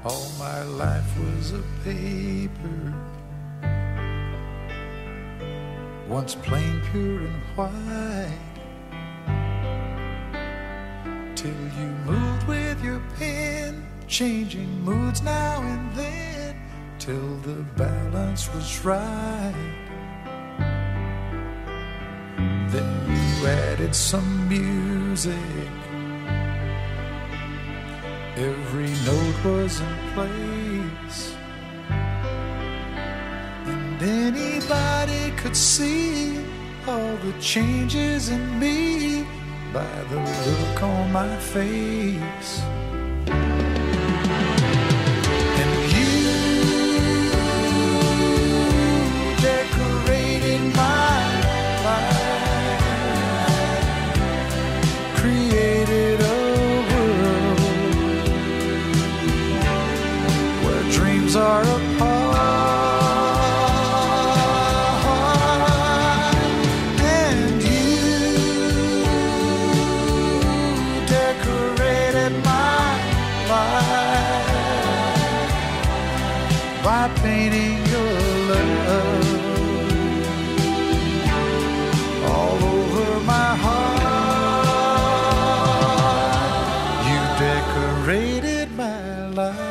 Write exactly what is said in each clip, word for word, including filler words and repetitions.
All my life was a paper, once plain, pure and white, till you moved with your pen, changing moods now and then, till the balance was right. Then you added some music, every note was in place, and anybody could see all the changes in me by the look on my face. And you decorated my life, created a dreams are apart, and you decorated my life by painting your love all over my heart. You decorated my life.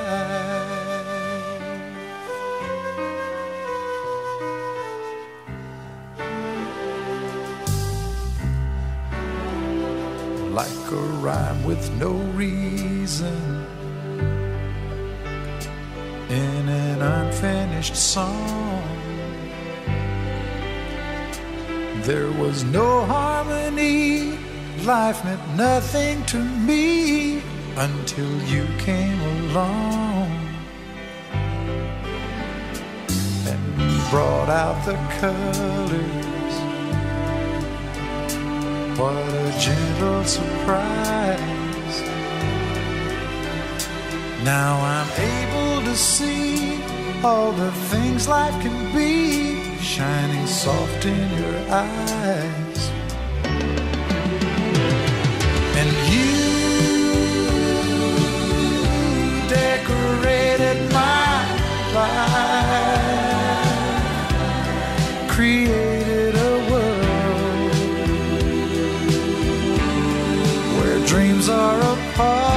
Like a rhyme with no reason in an unfinished song, there was no harmony, life meant nothing to me until you came along and brought out the colors. What a gentle surprise. Now I'm able to see all the things life can be, shining soft in your eyes. And you decorated my life, created a world dreams are apart.